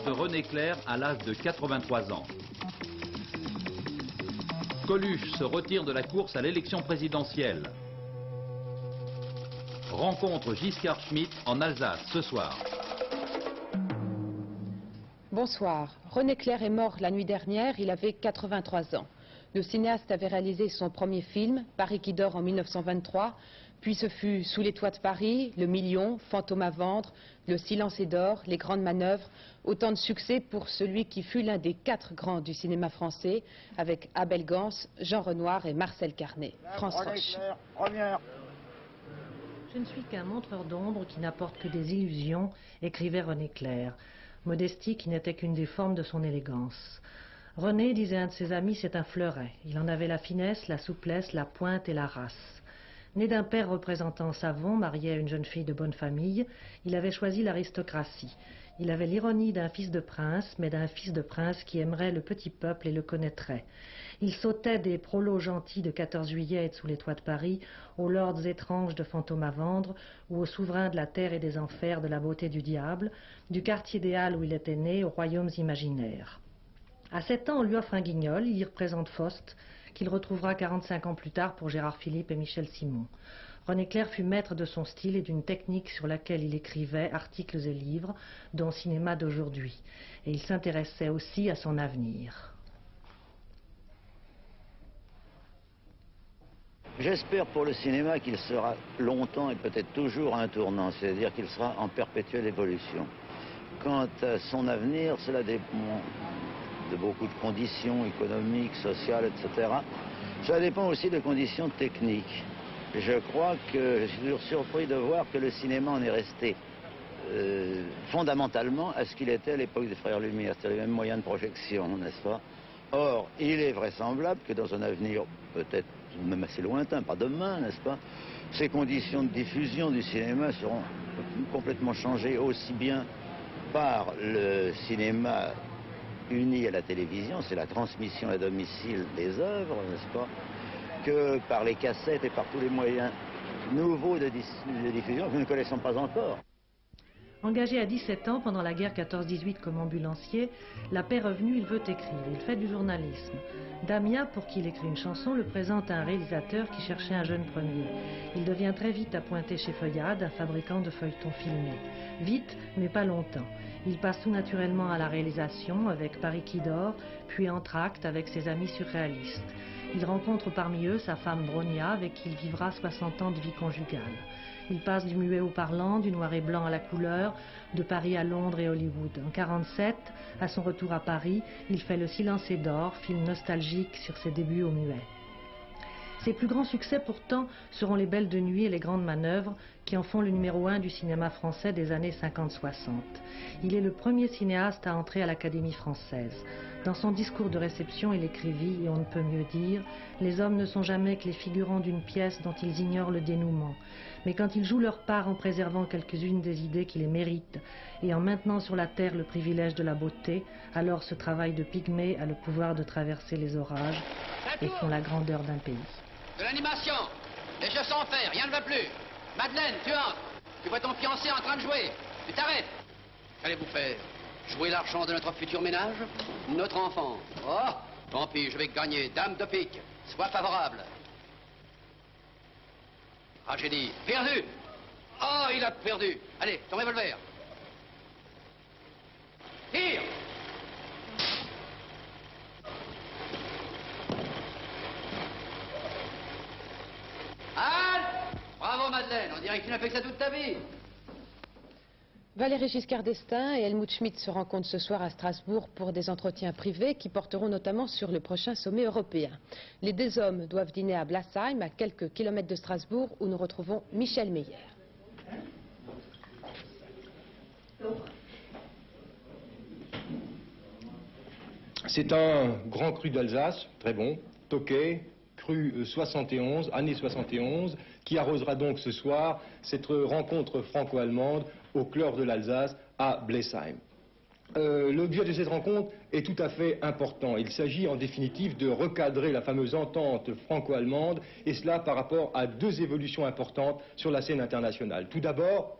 de René Clair à l'âge de 83 ans. Coluche se retire de la course à l'élection présidentielle. Rencontre Giscard Schmitt en Alsace ce soir. Bonsoir. René Clair est mort la nuit dernière, il avait 83 ans. Le cinéaste avait réalisé son premier film, Paris qui dort en 1923, puis ce fut Sous les toits de Paris, Le Million, Fantôme à vendre, Le silence est d'or, Les grandes manœuvres, autant de succès pour celui qui fut l'un des 4 grands du cinéma français, avec Abel Gans, Jean Renoir et Marcel Carné. France Roche. Je ne suis qu'un montreur d'ombre qui n'apporte que des illusions, écrivait René Clair. Modestie qui n'était qu'une des formes de son élégance. René, disait un de ses amis, c'est un fleuret. Il en avait la finesse, la souplesse, la pointe et la race. Né d'un père représentant savant, marié à une jeune fille de bonne famille, il avait choisi l'aristocratie. Il avait l'ironie d'un fils de prince, mais d'un fils de prince qui aimerait le petit peuple et le connaîtrait. Il sautait des prolos gentils de 14 juillet et de Sous les toits de Paris, aux lords étranges de Fantôme à vendre, ou aux souverains de la terre et des enfers de la beauté du diable, du quartier des Halles où il était né, aux royaumes imaginaires. À 7 ans, on lui offre un guignol, il y représente Faust, qu'il retrouvera 45 ans plus tard pour Gérard Philippe et Michel Simon. René Clair fut maître de son style et d'une technique sur laquelle il écrivait articles et livres, dont Cinéma d'aujourd'hui. Et il s'intéressait aussi à son avenir. J'espère pour le cinéma qu'il sera longtemps et peut-être toujours un tournant, c'est-à-dire qu'il sera en perpétuelle évolution. Quant à son avenir, cela dépend de beaucoup de conditions économiques, sociales, etc. Ça dépend aussi de conditions techniques. Je crois que je suis toujours surpris de voir que le cinéma en est resté fondamentalement à ce qu'il était à l'époque des Frères Lumière, c'est-à-dire les mêmes moyens de projection, n'est-ce pas? Or, il est vraisemblable que dans un avenir peut-être même assez lointain, pas demain, n'est-ce pas, ces conditions de diffusion du cinéma seront complètement changées aussi bien par le cinéma uni à la télévision, c'est la transmission à domicile des œuvres, n'est-ce pas, que par les cassettes et par tous les moyens nouveaux de diffusion que nous ne connaissons pas encore. Engagé à 17 ans pendant la guerre 14-18 comme ambulancier, la paix revenue, il veut écrire. Il fait du journalisme. Damia, pour qui il écrit une chanson, le présente à un réalisateur qui cherchait un jeune premier. Il devient très vite appointé chez Feuillade, un fabricant de feuilletons filmés. Vite, mais pas longtemps. Il passe tout naturellement à la réalisation avec Paris qui dort, puis Entr'acte avec ses amis surréalistes. Il rencontre parmi eux sa femme Bronia, avec qui il vivra 60 ans de vie conjugale. Il passe du muet au parlant, du noir et blanc à la couleur, de Paris à Londres et Hollywood. En 1947, à son retour à Paris, il fait Le silence est d'or, film nostalgique sur ses débuts au muet. Ses plus grands succès pourtant seront Les Belles de nuit et Les grandes manœuvres qui en font le numéro 1 du cinéma français des années 50-60. Il est le premier cinéaste à entrer à l'Académie française. Dans son discours de réception, il écrivit, et on ne peut mieux dire, « Les hommes ne sont jamais que les figurants d'une pièce dont ils ignorent le dénouement. Mais quand ils jouent leur part en préservant quelques-unes des idées qui les méritent et en maintenant sur la terre le privilège de la beauté, alors ce travail de pygmée a le pouvoir de traverser les orages et font la grandeur d'un pays. » De l'animation. Les jeux sont faits, rien ne va plus. Madeleine, tu entres. Tu vois ton fiancé en train de jouer. Tu t'arrêtes. Qu'allez-vous faire? Jouer l'argent de notre futur ménage? Notre enfant. Oh, tant pis, je vais gagner. Dame de pique. Sois favorable. Ah, j'ai dit, perdu. Oh, il a perdu. Allez, ton revolver. Tire. Halte! Bravo Madeleine, on dirait que tu n'as fait que ça toute ta vie. Valéry Giscard d'Estaing et Helmut Schmitt se rencontrent ce soir à Strasbourg pour des entretiens privés qui porteront notamment sur le prochain sommet européen. Les deux hommes doivent dîner à Blassheim, à quelques kilomètres de Strasbourg, où nous retrouvons Michel Meyer. C'est un grand cru d'Alsace, très bon, Tokay, cru 71, année 71, qui arrosera donc ce soir cette rencontre franco-allemande au cœur de l'Alsace à Blesheim. L'objet de cette rencontre est tout à fait important. Il s'agit en définitive de recadrer la fameuse entente franco-allemande, et cela par rapport à deux évolutions importantes sur la scène internationale. Tout d'abord,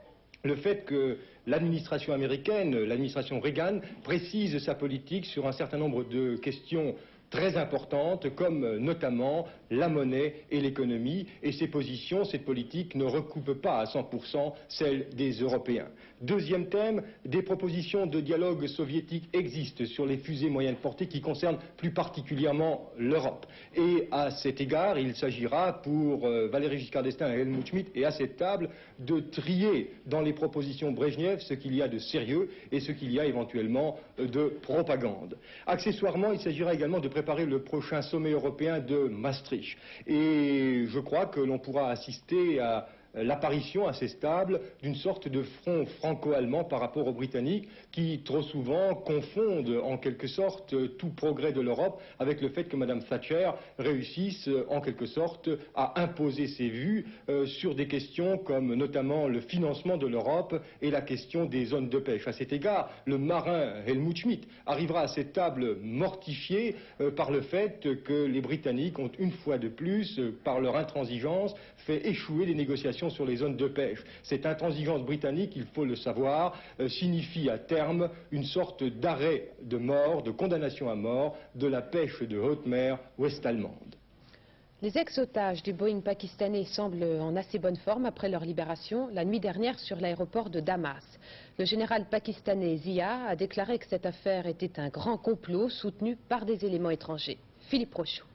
le fait que l'administration américaine, l'administration Reagan, précise sa politique sur un certain nombre de questions très importantes, comme notamment la monnaie et l'économie, et ces positions, cette politique ne recoupe pas à 100% celles des Européens. Deuxième thème, des propositions de dialogue soviétique existent sur les fusées moyenne portée qui concernent plus particulièrement l'Europe. Et à cet égard, il s'agira pour Valéry Giscard d'Estaing et Helmut Schmidt, et à cette table, de trier dans les propositions Brejnev ce qu'il y a de sérieux et ce qu'il y a éventuellement de propagande. Accessoirement, il s'agira également de préparer le prochain sommet européen de Maastricht. Et je crois que l'on pourra assister à l'apparition assez stable d'une sorte de front franco-allemand par rapport aux Britanniques qui trop souvent confondent en quelque sorte tout progrès de l'Europe avec le fait que Mme Thatcher réussisse en quelque sorte à imposer ses vues sur des questions comme notamment le financement de l'Europe et la question des zones de pêche. À cet égard, le marin Helmut Schmidt arrivera à cette table mortifié par le fait que les Britanniques ont une fois de plus, par leur intransigeance, fait échouer les négociations sur les zones de pêche. Cette intransigeance britannique, il faut le savoir, signifie à terme une sorte d'arrêt de mort, de condamnation à mort de la pêche de haute mer ouest-allemande. Les ex-otages du Boeing pakistanais semblent en assez bonne forme après leur libération la nuit dernière sur l'aéroport de Damas. Le général pakistanais Zia a déclaré que cette affaire était un grand complot soutenu par des éléments étrangers. Philippe Rochaud.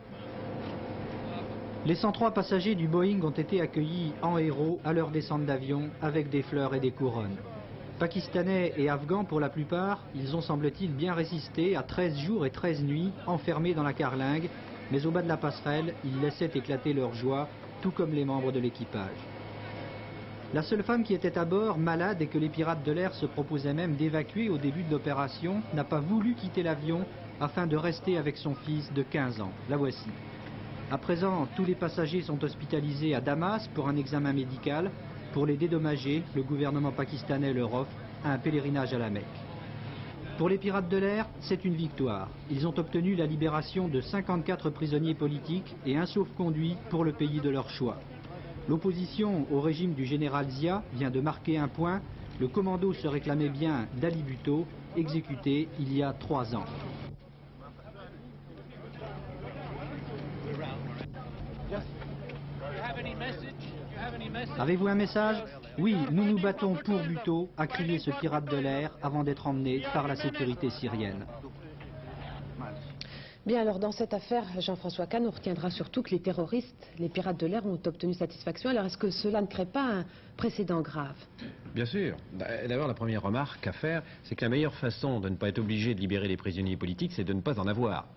Les 103 passagers du Boeing ont été accueillis en héros à leur descente d'avion avec des fleurs et des couronnes. Pakistanais et Afghans pour la plupart, ils ont semble-t-il bien résisté à 13 jours et 13 nuits enfermés dans la carlingue, mais au bas de la passerelle, ils laissaient éclater leur joie, tout comme les membres de l'équipage. La seule femme qui était à bord, malade et que les pirates de l'air se proposaient même d'évacuer au début de l'opération, n'a pas voulu quitter l'avion afin de rester avec son fils de 15 ans. La voici. À présent, tous les passagers sont hospitalisés à Damas pour un examen médical. Pour les dédommager, le gouvernement pakistanais leur offre un pèlerinage à la Mecque. Pour les pirates de l'air, c'est une victoire. Ils ont obtenu la libération de 54 prisonniers politiques et un sauf-conduit pour le pays de leur choix. L'opposition au régime du général Zia vient de marquer un point. Le commando se réclamait bien d'Ali Bhutto, exécuté il y a 3 ans. Avez-vous un message? Oui, nous nous battons pour Bhutto, a crié ce pirate de l'air avant d'être emmené par la sécurité syrienne. Bien, alors dans cette affaire, Jean-François Kahn, on retiendra surtout que les terroristes, les pirates de l'air ont obtenu satisfaction. Alors est-ce que cela ne crée pas un précédent grave? Bien sûr. D'abord, la première remarque à faire, c'est que la meilleure façon de ne pas être obligé de libérer les prisonniers politiques, c'est de ne pas en avoir.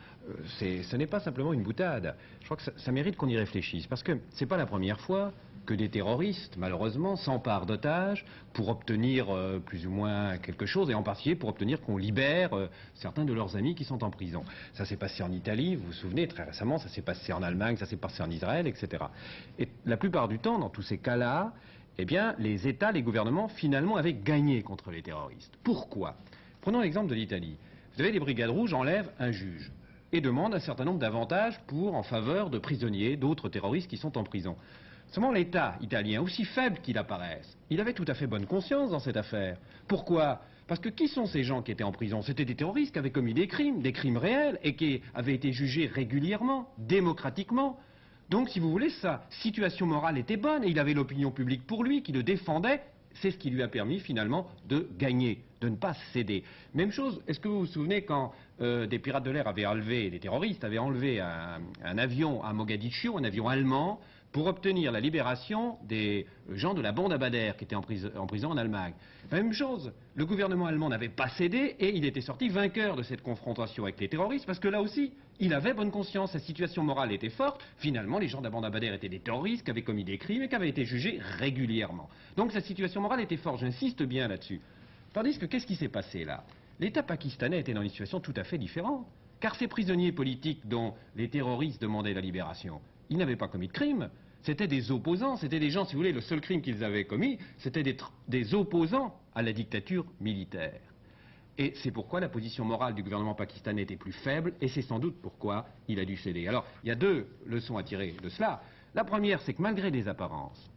Ce n'est pas simplement une boutade. Je crois que ça mérite qu'on y réfléchisse, parce que c'est pas la première fois que des terroristes, malheureusement, s'emparent d'otages pour obtenir plus ou moins quelque chose, et en particulier pour obtenir qu'on libère certains de leurs amis qui sont en prison. Ça s'est passé en Italie, vous vous souvenez, très récemment, ça s'est passé en Allemagne, ça s'est passé en Israël, etc. Et la plupart du temps, dans tous ces cas-là, eh bien, les États, les gouvernements, finalement, avaient gagné contre les terroristes. Pourquoi? Prenons l'exemple de l'Italie. Vous avez les brigades rouges enlèvent un juge et demandent un certain nombre d'avantages en faveur de prisonniers, d'autres terroristes qui sont en prison. Seulement l'État italien, aussi faible qu'il apparaisse, il avait tout à fait bonne conscience dans cette affaire. Pourquoi? Parce que qui sont ces gens qui étaient en prison? C'était des terroristes qui avaient commis des crimes réels, et qui avaient été jugés régulièrement, démocratiquement. Donc, si vous voulez, sa situation morale était bonne, et il avait l'opinion publique pour lui, qui le défendait. C'est ce qui lui a permis finalement de gagner, de ne pas céder. Même chose, est-ce que vous vous souvenez quand des pirates de l'air avaient enlevé, des terroristes avaient enlevé un avion à Mogadiscio, un avion allemand, pour obtenir la libération des gens de la bande à Bader qui étaient en prison en Allemagne. Même chose, le gouvernement allemand n'avait pas cédé et il était sorti vainqueur de cette confrontation avec les terroristes parce que là aussi, il avait bonne conscience, sa situation morale était forte. Finalement, les gens de la bande à Bader étaient des terroristes qui avaient commis des crimes et qui avaient été jugés régulièrement. Donc sa situation morale était forte, j'insiste bien là-dessus. Tandis que qu'est-ce qui s'est passé là? L'État pakistanais était dans une situation tout à fait différente. Car ces prisonniers politiques dont les terroristes demandaient la libération, ils n'avaient pas commis de crime. C'était des opposants, c'était des gens, si vous voulez, le seul crime qu'ils avaient commis, c'était des opposants à la dictature militaire. Et c'est pourquoi la position morale du gouvernement pakistanais était plus faible, et c'est sans doute pourquoi il a dû céder. Alors, il y a 2 leçons à tirer de cela. La première, c'est que malgré les apparences,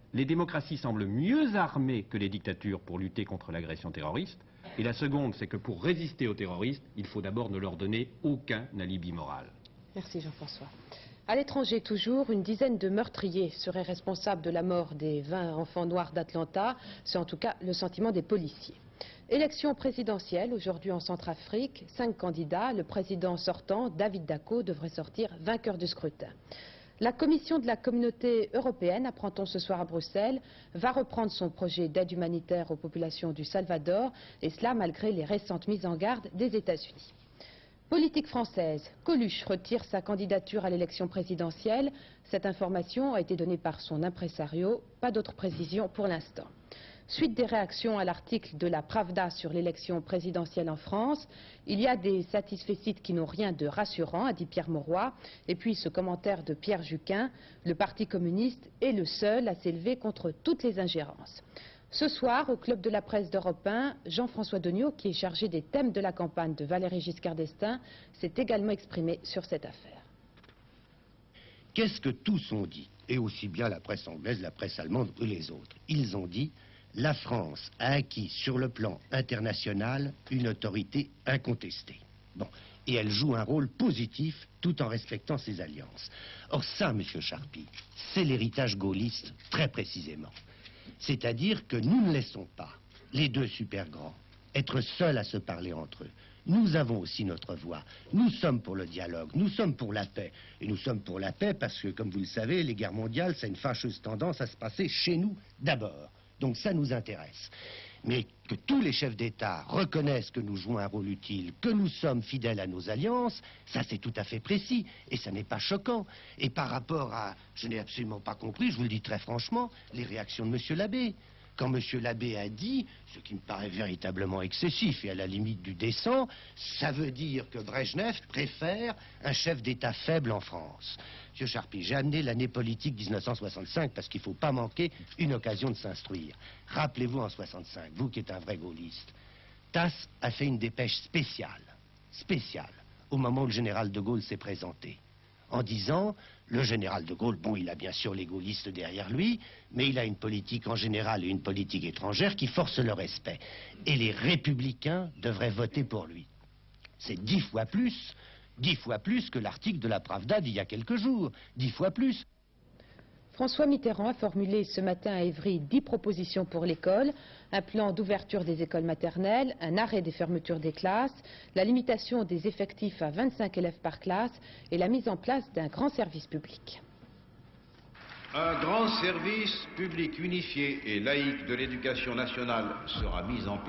les démocraties semblent mieux armées que les dictatures pour lutter contre l'agression terroriste. Et la seconde, c'est que pour résister aux terroristes, il faut d'abord ne leur donner aucun alibi moral. Merci Jean-François. À l'étranger toujours, une dizaine de meurtriers seraient responsables de la mort des 20 enfants noirs d'Atlanta. C'est en tout cas le sentiment des policiers. Élection présidentielle aujourd'hui en Centrafrique. 5 candidats. Le président sortant, David Dacko, devrait sortir vainqueur du scrutin. La commission de la communauté européenne, apprend-on ce soir à Bruxelles, va reprendre son projet d'aide humanitaire aux populations du Salvador, et cela malgré les récentes mises en garde des États-Unis. Politique française, Coluche retire sa candidature à l'élection présidentielle. Cette information a été donnée par son impresario, pas d'autres précisions pour l'instant. Suite des réactions à l'article de la Pravda sur l'élection présidentielle en France, il y a des satisfecit qui n'ont rien de rassurant, a dit Pierre Mauroy. Et puis ce commentaire de Pierre Juquin, le Parti communiste est le seul à s'élever contre toutes les ingérences. Ce soir, au Club de la presse d'Europe 1, Jean-François Degnaud, qui est chargé des thèmes de la campagne de Valéry Giscard d'Estaing, s'est également exprimé sur cette affaire. Qu'est-ce que tous ont dit, et aussi bien la presse anglaise, la presse allemande que les autres? Ils ont dit: la France a acquis sur le plan international une autorité incontestée. Bon, et elle joue un rôle positif tout en respectant ses alliances. Or ça, monsieur Charpy, c'est l'héritage gaulliste très précisément. C'est-à-dire que nous ne laissons pas les deux super grands être seuls à se parler entre eux. Nous avons aussi notre voix. Nous sommes pour le dialogue, nous sommes pour la paix. Et nous sommes pour la paix parce que, comme vous le savez, les guerres mondiales, ça a une fâcheuse tendance à se passer chez nous d'abord. Donc ça nous intéresse. Mais que tous les chefs d'État reconnaissent que nous jouons un rôle utile, que nous sommes fidèles à nos alliances, ça c'est tout à fait précis, et ça n'est pas choquant. Et par rapport à, je n'ai absolument pas compris, je vous le dis très franchement, les réactions de M. Labbé. Quand M. Labbé a dit, ce qui me paraît véritablement excessif et à la limite du décent, ça veut dire que Brejnev préfère un chef d'État faible en France. Monsieur Charpy, j'ai amené l'année politique 1965 parce qu'il ne faut pas manquer une occasion de s'instruire. Rappelez-vous en 65, vous qui êtes un vrai gaulliste, Tasse a fait une dépêche spéciale, au moment où le général de Gaulle s'est présenté, en disant, le général de Gaulle, bon, il a bien sûr les gaullistes derrière lui, mais il a une politique en général et une politique étrangère qui force le respect. Et les républicains devraient voter pour lui. C'est 10 fois plus que l'article de la Pravda d'il y a quelques jours, 10 fois plus. François Mitterrand a formulé ce matin à Évry 10 propositions pour l'école, un plan d'ouverture des écoles maternelles, un arrêt des fermetures des classes, la limitation des effectifs à 25 élèves par classe et la mise en place d'un grand service public. Un grand service public unifié et laïque de l'éducation nationale sera mis en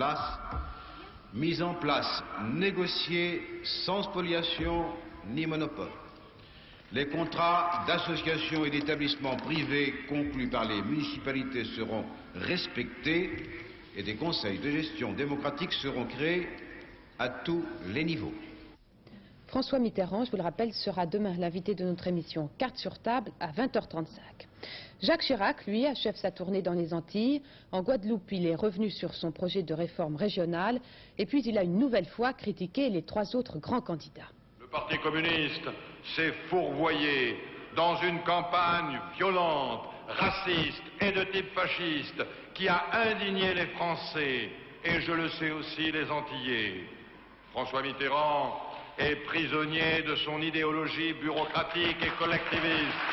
place, négocié sans spoliation ni monopole. Les contrats d'associations et d'établissements privés conclus par les municipalités seront respectés et des conseils de gestion démocratique seront créés à tous les niveaux. François Mitterrand, je vous le rappelle, sera demain l'invité de notre émission Carte sur table à 20h35. Jacques Chirac, lui, achève sa tournée dans les Antilles. En Guadeloupe, il est revenu sur son projet de réforme régionale et puis il a une nouvelle fois critiqué les 3 autres grands candidats. Le Parti communiste s'est fourvoyé dans une campagne violente, raciste et de type fasciste qui a indigné les Français et, je le sais aussi, les Antillais. François Mitterrand est prisonnier de son idéologie bureaucratique et collectiviste.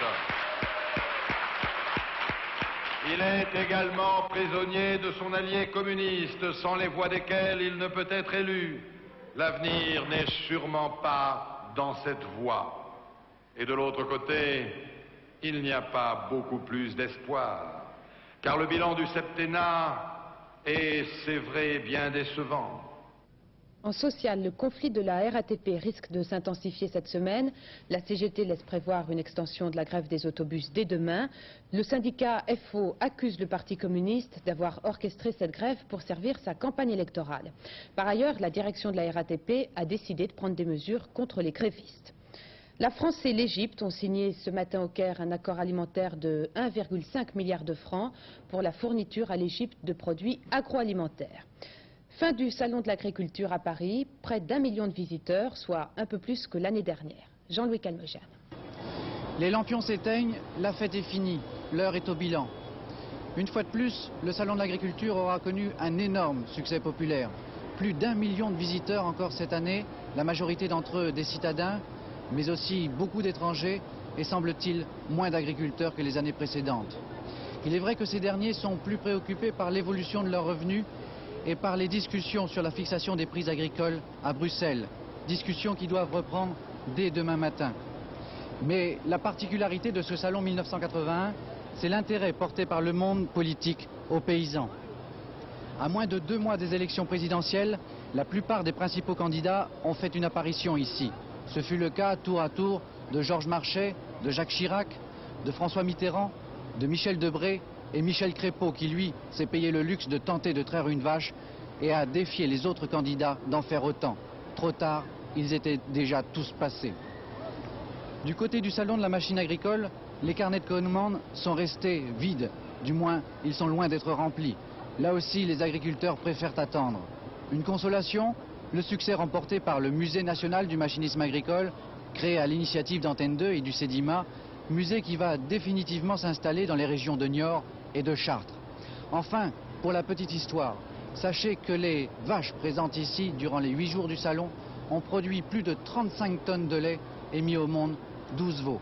Il est également prisonnier de son allié communiste, sans les voix desquelles il ne peut être élu. L'avenir n'est sûrement pas dans cette voie. Et de l'autre côté, il n'y a pas beaucoup plus d'espoir. Car le bilan du septennat est, c'est vrai, bien décevant. En social, le conflit de la RATP risque de s'intensifier cette semaine. La CGT laisse prévoir une extension de la grève des autobus dès demain. Le syndicat FO accuse le Parti communiste d'avoir orchestré cette grève pour servir sa campagne électorale. Par ailleurs, la direction de la RATP a décidé de prendre des mesures contre les grévistes. La France et l'Égypte ont signé ce matin au Caire un accord alimentaire de 1,5 milliard de francs pour la fourniture à l'Égypte de produits agroalimentaires. Fin du Salon de l'agriculture à Paris, près d'1 million de visiteurs, soit un peu plus que l'année dernière. Jean-Louis Calmejane. Les lampions s'éteignent, la fête est finie, l'heure est au bilan. Une fois de plus, le Salon de l'agriculture aura connu un énorme succès populaire. Plus d'1 million de visiteurs encore cette année, la majorité d'entre eux des citadins, mais aussi beaucoup d'étrangers et semble-t-il moins d'agriculteurs que les années précédentes. Il est vrai que ces derniers sont plus préoccupés par l'évolution de leurs revenus et par les discussions sur la fixation des prix agricoles à Bruxelles, discussions qui doivent reprendre dès demain matin. Mais la particularité de ce salon 1981, c'est l'intérêt porté par le monde politique aux paysans. À moins de 2 mois des élections présidentielles, la plupart des principaux candidats ont fait une apparition ici. Ce fut le cas tour à tour de Georges Marchais, de Jacques Chirac, de François Mitterrand, de Michel Debré et Michel Crépeau qui, lui, s'est payé le luxe de tenter de traire une vache et a défié les autres candidats d'en faire autant. Trop tard, ils étaient déjà tous passés. Du côté du salon de la machine agricole, les carnets de commandes sont restés vides. Du moins, ils sont loin d'être remplis. Là aussi, les agriculteurs préfèrent attendre. Une consolation, le succès remporté par le Musée national du machinisme agricole, créé à l'initiative d'Antenne 2 et du CEDIMA, musée qui va définitivement s'installer dans les régions de Niort et de Chartres. Enfin, pour la petite histoire, sachez que les vaches présentes ici durant les 8 jours du salon ont produit plus de 35 tonnes de lait et mis au monde 12 veaux.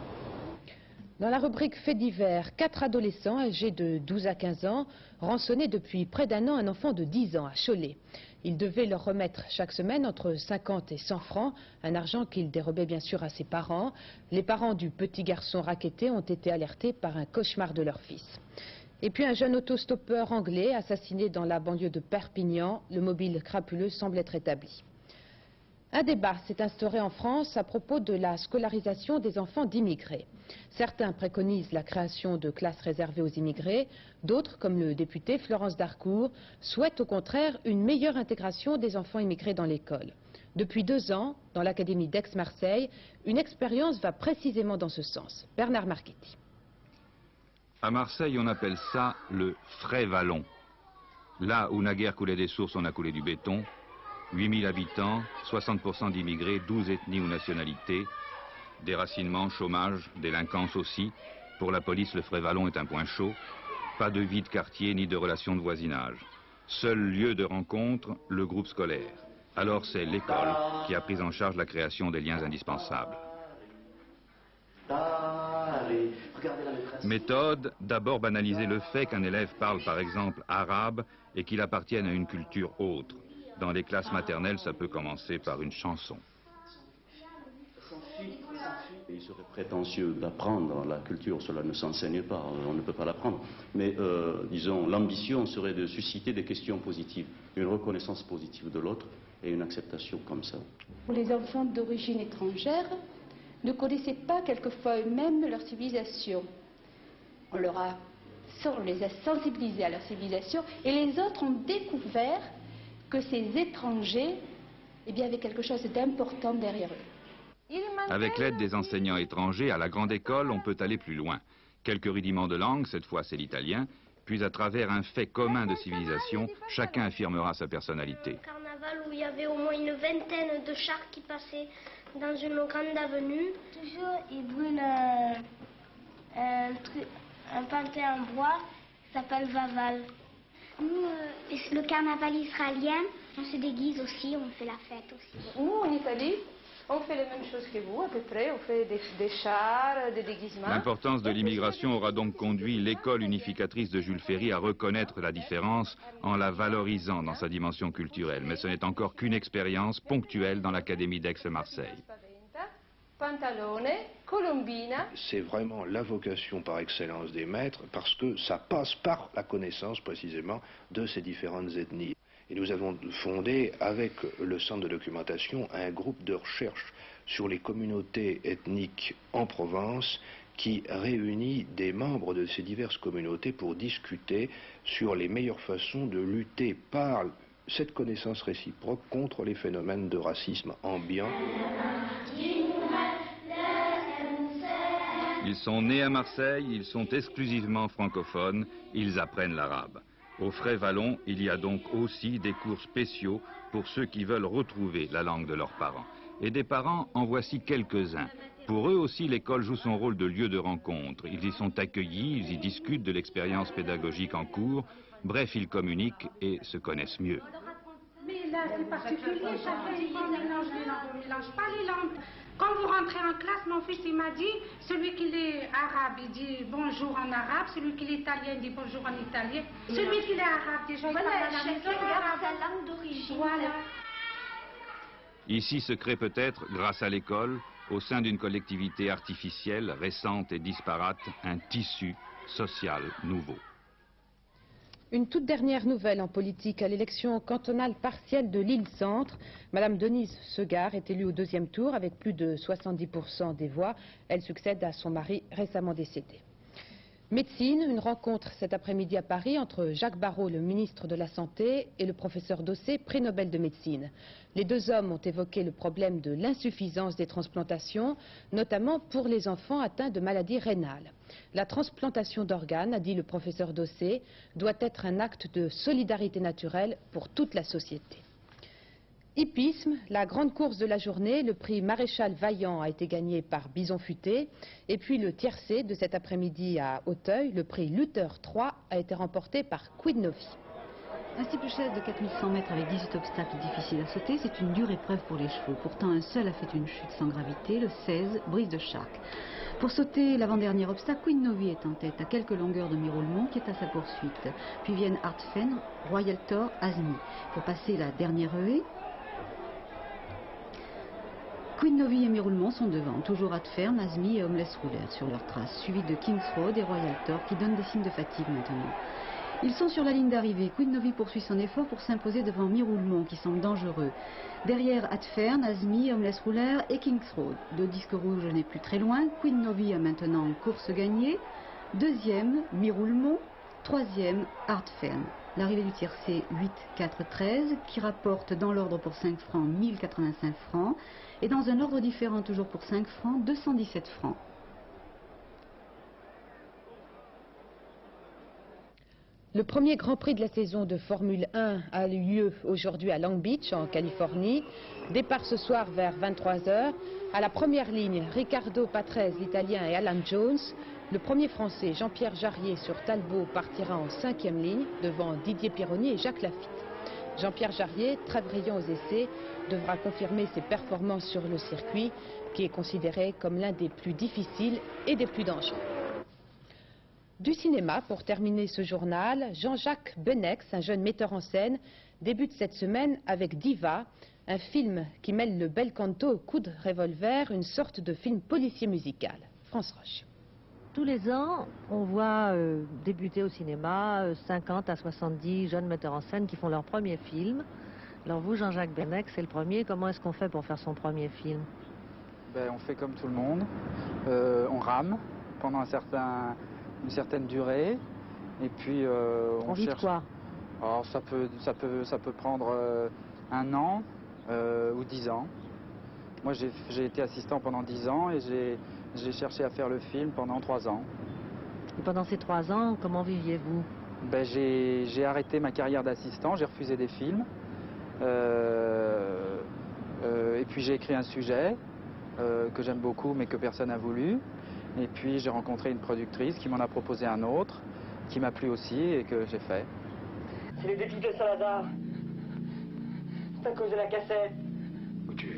Dans la rubrique Faits divers, 4 adolescents âgés de 12 à 15 ans rançonnaient depuis près d'1 an un enfant de 10 ans à Cholet. Ils devaient leur remettre chaque semaine entre 50 et 100 francs, un argent qu'ils dérobaient bien sûr à ses parents. Les parents du petit garçon racketté ont été alertés par un cauchemar de leur fils. Et puis un jeune autostoppeur anglais assassiné dans la banlieue de Perpignan, le mobile crapuleux semble être établi. Un débat s'est instauré en France à propos de la scolarisation des enfants d'immigrés. Certains préconisent la création de classes réservées aux immigrés, d'autres, comme le député Florence Darcourt, souhaitent au contraire une meilleure intégration des enfants immigrés dans l'école. Depuis 2 ans, dans l'Académie d'Aix-Marseille, une expérience va précisément dans ce sens. Bernard Marchetti. À Marseille, on appelle ça le frais vallon. Là où naguère coulait des sources, on a coulé du béton. 8000 habitants, 60% d'immigrés, 12 ethnies ou nationalités, déracinement, chômage, délinquance aussi. Pour la police, le Frais-Vallon est un point chaud. Pas de vie de quartier ni de relations de voisinage. Seul lieu de rencontre, le groupe scolaire. Alors c'est l'école qui a pris en charge la création des liens indispensables. Méthode, d'abord banaliser le fait qu'un élève parle par exemple arabe et qu'il appartienne à une culture autre. Dans les classes maternelles, ça peut commencer par une chanson. Il serait prétentieux d'apprendre la culture, cela ne s'enseigne pas, on ne peut pas l'apprendre. Mais disons, l'ambition serait de susciter des questions positives, une reconnaissance positive de l'autre et une acceptation comme ça. Les enfants d'origine étrangère ne connaissaient pas quelquefois eux-mêmes leur civilisation. On les a sensibilisés à leur civilisation et les autres ont découvert que ces étrangers avaient quelque chose d'important derrière eux. Avec l'aide des enseignants étrangers, à la grande école, on peut aller plus loin. Quelques rudiments de langue, cette fois c'est l'italien, puis à travers un fait commun de civilisation, chacun affirmera sa personnalité. Un carnaval où il y avait au moins une vingtaine de chars qui passaient dans une grande avenue. Toujours, ils brûlent un pantin en bois qui s'appelle Vaval. Nous, le carnaval israélien, on se déguise aussi, on fait la fête aussi. Nous, en Italie, on fait la même chose que vous, à peu près. On fait des chars, des déguisements. L'importance de l'immigration aura donc conduit l'école unificatrice de Jules Ferry à reconnaître la différence en la valorisant dans sa dimension culturelle. Mais ce n'est encore qu'une expérience ponctuelle dans l'Académie d'Aix-Marseille. C'est vraiment la vocation par excellence des maîtres parce que ça passe par la connaissance précisément de ces différentes ethnies. Et nous avons fondé avec le centre de documentation un groupe de recherche sur les communautés ethniques en Provence qui réunit des membres de ces diverses communautés pour discuter sur les meilleures façons de lutter par cette connaissance réciproque contre les phénomènes de racisme ambiant. Ils sont nés à Marseille, ils sont exclusivement francophones, ils apprennent l'arabe. Au Frais-Vallon, il y a donc aussi des cours spéciaux pour ceux qui veulent retrouver la langue de leurs parents. Et des parents, en voici quelques-uns. Pour eux aussi, l'école joue son rôle de lieu de rencontre. Ils y sont accueillis, ils y discutent de l'expérience pédagogique en cours. Bref, ils communiquent et se connaissent mieux. Mais là, c'est particulier, chacun on mélange les langues, on ne mélange pas les langues. Quand vous rentrez en classe, mon fils, il m'a dit, celui qui est arabe, il dit bonjour en arabe, celui qui est italien, il dit bonjour en italien. Celui qui est arabe, déjà, il parle à la maison arabe. Sa langue d'origine. Voilà. Ici se crée peut-être, grâce à l'école, au sein d'une collectivité artificielle, récente et disparate, un tissu social nouveau. Une toute dernière nouvelle en politique. À l'élection cantonale partielle de l'île-Centre, Madame Denise Segar est élue au deuxième tour avec plus de 70% des voix. Elle succède à son mari récemment décédé. Médecine, une rencontre cet après-midi à Paris entre Jacques Barrot, le ministre de la Santé, et le professeur Dossé, prix Nobel de médecine. Les deux hommes ont évoqué le problème de l'insuffisance des transplantations, notamment pour les enfants atteints de maladies rénales. La transplantation d'organes, a dit le professeur Dossé, doit être un acte de solidarité naturelle pour toute la société. Hippisme, la grande course de la journée, le prix Maréchal Vaillant a été gagné par Bison Futé. Et puis le tiercé de cet après-midi à Auteuil, le prix Luther 3 a été remporté par Quid Novi. Un steeplechase de 4100 mètres avec 18 obstacles difficiles à sauter, c'est une dure épreuve pour les chevaux. Pourtant, un seul a fait une chute sans gravité, le 16, Brise de Chartres. Pour sauter l'avant-dernier obstacle, Quid Novi est en tête, à quelques longueurs de Miroulemont, qui est à sa poursuite. Puis viennent Artfen, Royal Tor, Azmi. Pour passer la dernière haie, Quid Novi et Miroulemont sont devant, toujours Artfern, Azmi et Homeless Ruler sur leur trace, suivis de King's Road et Royal Tor qui donnent des signes de fatigue maintenant. Ils sont sur la ligne d'arrivée. Quid Novi poursuit son effort pour s'imposer devant Miroulemont qui semble dangereux. Derrière Artfern, Azmi, Homeless Ruler et King's Road. Le disque rouge n'est plus très loin. Quid Novi a maintenant une course gagnée. Deuxième, Miroulemont. Troisième, Artfern. L'arrivée du tiercé 8-4-13 qui rapporte dans l'ordre pour 5 francs 1085 francs et dans un ordre différent toujours pour 5 francs 217 francs. Le premier Grand Prix de la saison de Formule 1 a eu lieu aujourd'hui à Long Beach, en Californie. Départ ce soir vers 23 h. À la première ligne, Riccardo Patrese, l'Italien, et Alan Jones. Le premier Français, Jean-Pierre Jarier, sur Talbot, partira en 5e ligne, devant Didier Pironi et Jacques Lafitte. Jean-Pierre Jarier, très brillant aux essais, devra confirmer ses performances sur le circuit, qui est considéré comme l'un des plus difficiles et des plus dangereux. Du cinéma, pour terminer ce journal, Jean-Jacques Benex, un jeune metteur en scène, débute cette semaine avec Diva, un film qui mêle le bel canto au coup de revolver, une sorte de film policier musical. France Roche. Tous les ans, on voit débuter au cinéma 50 à 70 jeunes metteurs en scène qui font leur premier film. Alors vous, Jean-Jacques Benex, c'est le premier. Comment est-ce qu'on fait pour faire son premier film? On fait comme tout le monde. On rame pendant une certaine durée. Et puis on cherche... quoi? Alors, ça peut prendre 1 an ou 10 ans. Moi, j'ai été assistant pendant 10 ans et j'ai cherché à faire le film pendant 3 ans. Et pendant ces 3 ans, comment viviez-vous? J'ai arrêté ma carrière d'assistant, j'ai refusé des films. Et puis j'ai écrit un sujet que j'aime beaucoup mais que personne n'a voulu. Et puis j'ai rencontré une productrice qui m'en a proposé un autre, qui m'a plu aussi et que j'ai fait. C'est les défis de Salazar. C'est à cause de la cassette. Où tu es?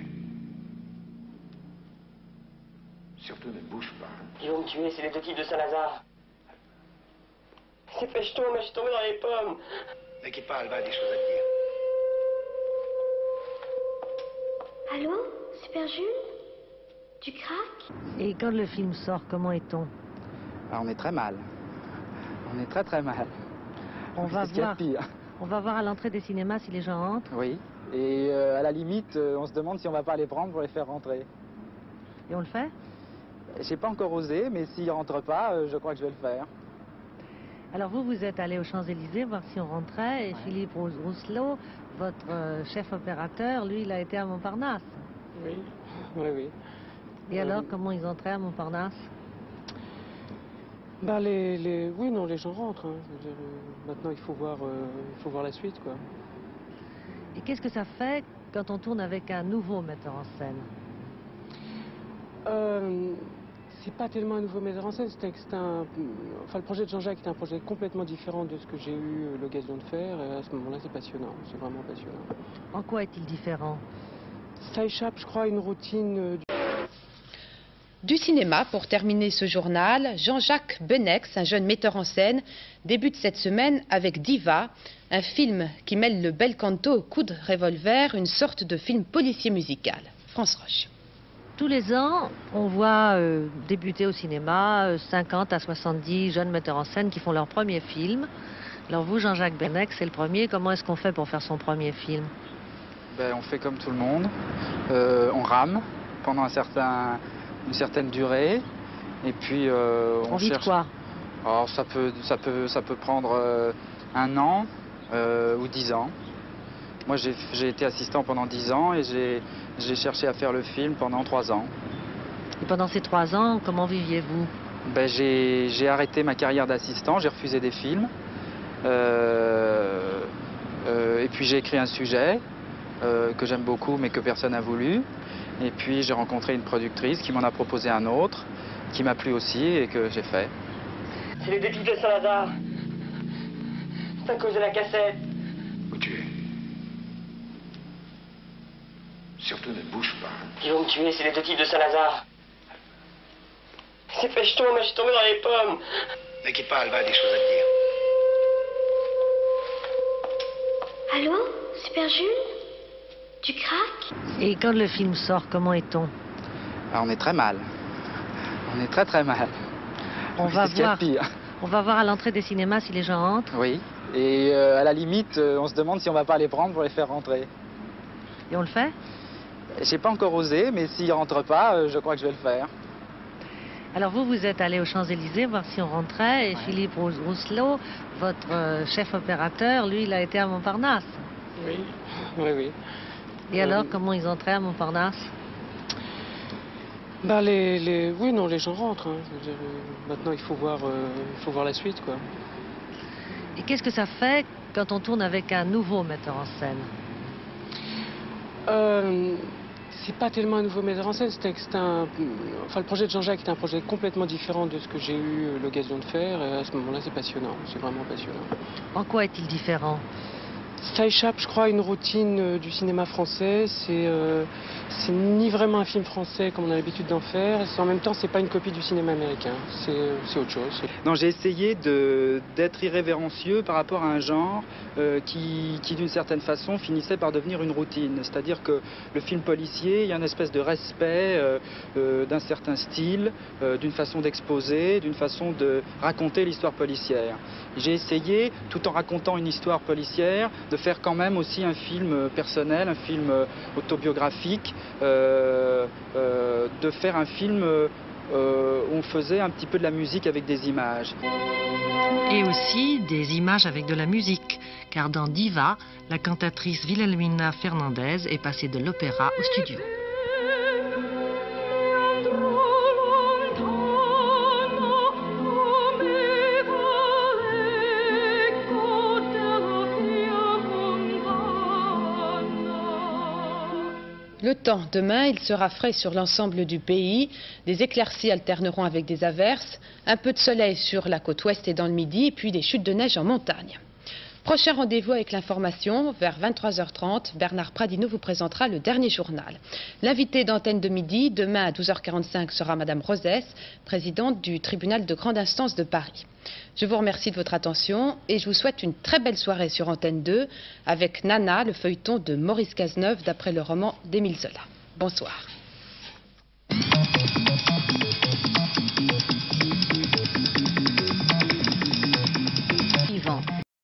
Surtout ne bouge pas. Ils vont me tuer, c'est les deux types de Salazar. C'est fait, je tombe dans les pommes. Mais qui parle, va, des choses à dire. Allô, Super Jules? Tu craques? Et quand le film sort, comment est-on? On est très mal. On est très très mal. On va voir à l'entrée des cinémas si les gens rentrent? Oui. Et à la limite, on se demande si on va pas les prendre pour les faire rentrer. Et on le fait? J'ai pas encore osé, mais s'ils rentrent pas, je crois que je vais le faire. Alors vous êtes allé aux Champs-Élysées voir si on rentrait, et ouais. Philippe Rousselot, votre chef opérateur, lui, il a été à Montparnasse. Oui, oui. Et alors, comment ils entraient à Montparnasse? Oui, non, les gens rentrent. Hein. Je veux dire, maintenant, il faut voir la suite, quoi. Et qu'est-ce que ça fait quand on tourne avec un nouveau metteur en scène? C'est pas tellement un nouveau metteur en scène, le projet de Jean-Jacques est un projet complètement différent de ce que j'ai eu l'occasion de faire. Et à ce moment-là, c'est passionnant, c'est vraiment passionnant. En quoi est-il différent? Ça échappe, je crois, à une routine. Du cinéma, pour terminer ce journal, Jean-Jacques Benex, un jeune metteur en scène, débute cette semaine avec Diva, un film qui mêle le bel canto au coup de revolver, une sorte de film policier musical. France Roche. Tous les ans, on voit débuter au cinéma 50 à 70 jeunes metteurs en scène qui font leur premier film. Alors vous, Jean-Jacques Benex, c'est le premier. Comment est-ce qu'on fait pour faire son premier film? On fait comme tout le monde. On rame pendant une certaine durée. Et puis on cherche... quoi? Alors, ça peut prendre 1 an ou 10 ans. Moi, j'ai été assistant pendant 10 ans et j'ai cherché à faire le film pendant 3 ans. Et pendant ces 3 ans, comment viviez-vous? J'ai arrêté ma carrière d'assistant, j'ai refusé des films. Et puis j'ai écrit un sujet que j'aime beaucoup mais que personne n'a voulu. Et puis j'ai rencontré une productrice qui m'en a proposé un autre, qui m'a plu aussi et que j'ai fait. C'est les défis de Salazar. C'est à cause de la cassette. Où tu es? Surtout ne bouge pas. Ils vont me tuer, c'est les 2 types de Salazar. C'est fait, je tombe dans les pommes. N'inquiète pas, Alva a des choses à te dire. Allô, Super Jules? Tu craques? Et quand le film sort, comment est-on? On est très mal. On est très mal. On va voir à l'entrée des cinémas si les gens entrent. Oui, et à la limite, on se demande si on va pas les prendre pour les faire rentrer. Et on le fait? J'ai pas encore osé, mais s'ils rentrent pas, je crois que je vais le faire. Alors vous êtes allé aux Champs-Élysées voir si on rentrait, et Philippe Rousselot, votre chef opérateur, lui, il a été à Montparnasse. Oui. Et alors, comment ils entraient à Montparnasse? Oui, non, les gens rentrent. Hein. Je veux dire, maintenant, il faut voir la suite, quoi. Et qu'est-ce que ça fait quand on tourne avec un nouveau metteur en scène? C'est pas tellement un nouveau metteur en scène, le projet de Jean-Jacques est un projet complètement différent de ce que j'ai eu l'occasion de faire. Et à ce moment-là, c'est passionnant, c'est vraiment passionnant. En quoi est-il différent? Ça échappe, je crois, à une routine du cinéma français. C'est ni vraiment un film français comme on a l'habitude d'en faire. Et en même temps, c'est pas une copie du cinéma américain. C'est autre chose. Non, j'ai essayé d'être irrévérencieux par rapport à un genre qui d'une certaine façon, finissait par devenir une routine. C'est-à-dire que le film policier, il y a une espèce de respect d'un certain style, d'une façon d'exposer, d'une façon de raconter l'histoire policière. J'ai essayé, tout en racontant une histoire policière, de faire quand même aussi un film personnel, un film autobiographique, de faire un film où on faisait un petit peu de la musique avec des images. Et aussi des images avec de la musique, car dans Diva, la cantatrice Wilhelmina Fernandez est passée de l'opéra au studio. Le temps, demain, il sera frais sur l'ensemble du pays. Des éclaircies alterneront avec des averses, un peu de soleil sur la côte ouest et dans le midi, et puis des chutes de neige en montagne. Prochain rendez-vous avec l'information, vers 23h30, Bernard Pradino vous présentera le dernier journal. L'invité d'Antenne de Midi, demain à 12h45, sera Madame Rosès, présidente du tribunal de grande instance de Paris. Je vous remercie de votre attention et je vous souhaite une très belle soirée sur Antenne 2 avec Nana, le feuilleton de Maurice Cazeneuve d'après le roman d'Émile Zola. Bonsoir.